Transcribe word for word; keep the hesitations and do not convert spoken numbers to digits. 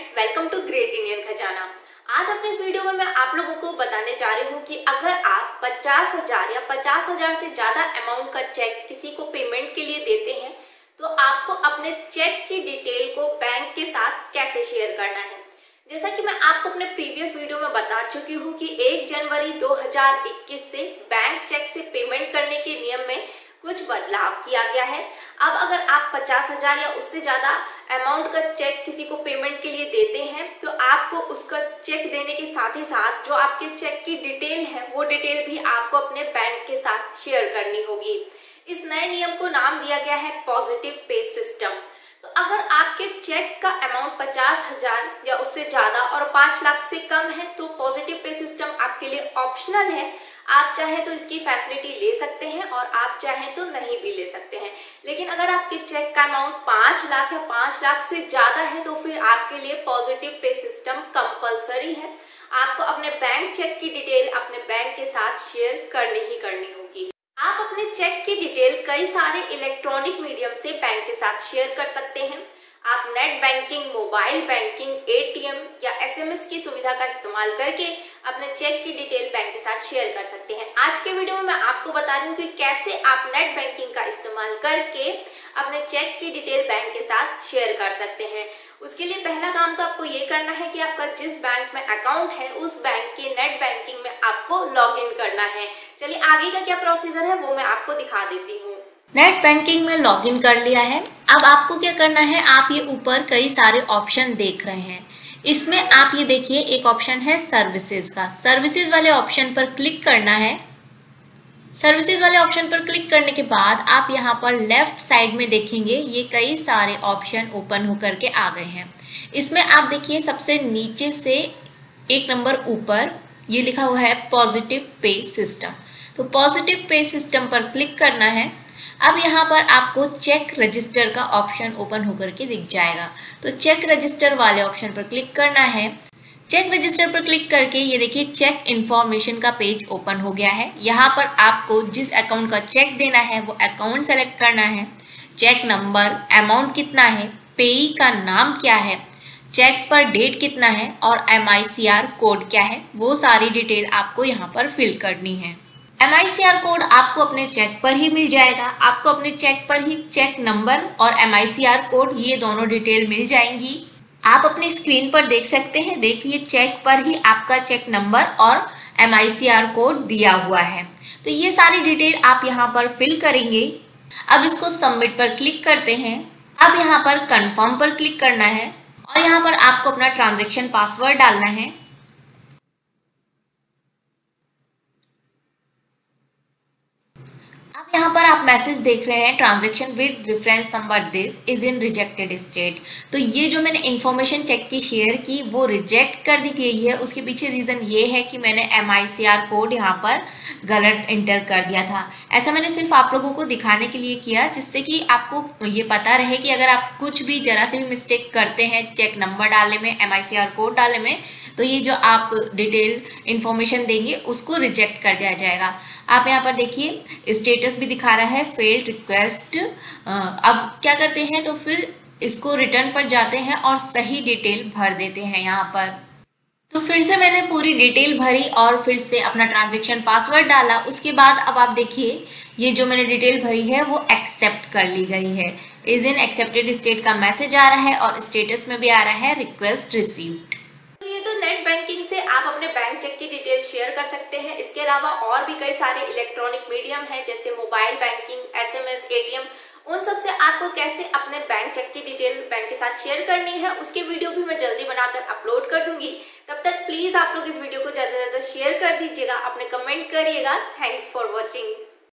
Friends, welcome to great Indian खजाना। आज अपने इस वीडियो में मैं आप लोगों को बताने जा रही हूँ कि अगर आप पचास हजार या पचास हजार से ज्यादा अमाउंट का चेक किसी को पेमेंट के लिए देते हैं तो आपको अपने चेक की डिटेल को बैंक के साथ कैसे शेयर करना है। जैसा कि मैं आपको अपने प्रीवियस वीडियो में बता चुकी हूँ कि एक जनवरी दो हजार इक्कीस से बैंक चेक से पेमेंट करने के नियम में कुछ बदलाव किया गया है। अब अगर आप पचास हजार या उससे ज्यादा अमाउंट का चेक किसी को पेमेंट के लिए देते हैं तो आपको उसका चेक देने के साथ ही साथ जो आपके चेक की डिटेल है वो डिटेल भी आपको अपने बैंक के साथ शेयर करनी होगी। इस नए नियम को नाम दिया गया है पॉजिटिव पे सिस्टम। तो अगर आपके चेक का अमाउंट पचास हजार या उससे ज्यादा और पांच लाख से कम है तो पॉजिटिव पे सिस्टम आपके लिए ऑप्शनल है। आप चाहे तो इसकी फैसिलिटी ले सकते हैं और आप चाहे तो नहीं भी ले सकते हैं। लेकिन अगर आपके चेक का अमाउंट पांच लाख या पांच लाख से ज्यादा है तो फिर आपके लिए पॉजिटिव पे सिस्टम कंपलसरी है। आपको अपने बैंक चेक की डिटेल अपने बैंक के साथ शेयर करनी ही करनी होगी। आप अपने चेक की डिटेल कई सारे इलेक्ट्रॉनिक मीडियम से बैंक के साथ शेयर कर सकते हैं। आप net banking, mobile banking, ATM या एसएमएस की सुविधा का इस्तेमाल करके अपने चेक की डिटेल बैंक के साथ शेयर कर सकते हैं। आज के वीडियो में मैं आपको बता रही हूँ कि कैसे आप नेट बैंकिंग का इस्तेमाल करके अपने चेक की डिटेल बैंक के साथ शेयर कर सकते हैं। उसके लिए पहला काम तो आपको ये करना है कि आपका जिस बैंक में अकाउंट है उस बैंक के नेट बैंकिंग में आपको लॉग इन करना है। चलिए आगे का क्या प्रोसीजर है वो मैं आपको दिखा देती हूँ। नेट बैंकिंग में लॉग इन कर लिया है। अब आपको क्या करना है, आप ये ऊपर कई सारे ऑप्शन देख रहे हैं। इसमें आप ये देखिए एक ऑप्शन है सर्विसेज का। सर्विसेज वाले ऑप्शन पर क्लिक करना है। सर्विसेज वाले ऑप्शन पर क्लिक करने के बाद आप यहाँ पर लेफ्ट साइड में देखेंगे ये कई सारे ऑप्शन ओपन होकर के आ गए हैं। इसमें आप देखिए सबसे नीचे से एक नंबर ऊपर ये लिखा हुआ है पॉजिटिव पे सिस्टम। तो पॉजिटिव पे सिस्टम पर क्लिक करना है। अब यहाँ पर आपको चेक रजिस्टर का ऑप्शन ओपन होकर के दिख जाएगा। तो चेक रजिस्टर वाले ऑप्शन पर क्लिक करना है। चेक रजिस्टर पर क्लिक करके ये देखिए चेक इन्फॉर्मेशन का पेज ओपन हो गया है। यहाँ पर आपको जिस अकाउंट का चेक देना है वो अकाउंट सेलेक्ट करना है, चेक नंबर, अमाउंट कितना है, पेई का नाम क्या है, चेक पर डेट कितना है और M I C R code क्या है, वो सारी डिटेल आपको यहाँ पर फिल करनी है। M I C R code आपको अपने चेक पर ही मिल जाएगा। आपको अपने चेक पर ही चेक नंबर और M I C R code ये दोनों डिटेल मिल जाएंगी। आप अपनी स्क्रीन पर देख सकते हैं, देखिए चेक पर ही आपका चेक नंबर और M I C R code दिया हुआ है। तो ये सारी डिटेल आप यहाँ पर फिल करेंगे। अब इसको सबमिट पर क्लिक करते हैं। अब यहाँ पर कंफर्म पर क्लिक करना है और यहाँ पर आपको अपना ट्रांजैक्शन पासवर्ड डालना है। अब यहाँ पर आप मैसेज देख रहे हैं transaction with reference number this is in rejected state. तो ये जो मैंने इन्फॉर्मेशन चेक की शेयर की वो रिजेक्ट कर दी गई है। उसके पीछे रीज़न ये है कि मैंने M I C R code यहाँ पर गलत इंटर कर दिया था। ऐसा मैंने सिर्फ आप लोगों को दिखाने के लिए किया जिससे कि आपको ये पता रहे कि अगर आप कुछ भी जरा से भी मिस्टेक करते हैं चेक नंबर डालने में, M I C R code डालने में, तो ये जो आप डिटेल इन्फॉर्मेशन देंगे उसको रिजेक्ट कर दिया जाएगा। आप यहाँ पर देखिए स्टेटस भी दिखा रहा है फेल्ड रिक्वेस्ट। अब क्या करते हैं तो फिर इसको रिटर्न पर जाते हैं और सही डिटेल भर देते हैं यहाँ पर। तो फिर से मैंने पूरी डिटेल भरी और फिर से अपना ट्रांजैक्शन पासवर्ड डाला। उसके बाद अब आप देखिए ये जो मैंने डिटेल भरी है वो एक्सेप्ट कर ली गई है। इज इन एक्सेप्टेड स्टेट का मैसेज आ रहा है और स्टेटस में भी आ रहा है रिक्वेस्ट रिसीव्ड। नेट बैंकिंग से आप अपने बैंक चेक की डिटेल शेयर कर सकते हैं। इसके अलावा और भी कई सारे इलेक्ट्रॉनिक मीडियम हैं जैसे मोबाइल बैंकिंग, एसएमएस, एटीएम। उन सब से आपको कैसे अपने बैंक चेक की डिटेल बैंक के साथ शेयर करनी है उसके वीडियो भी मैं जल्दी बनाकर अपलोड कर दूंगी। तब तक प्लीज आप लोग इस वीडियो को ज्यादा से ज्यादा शेयर कर दीजिएगा, अपने कमेंट करिएगा। Thanks for watching.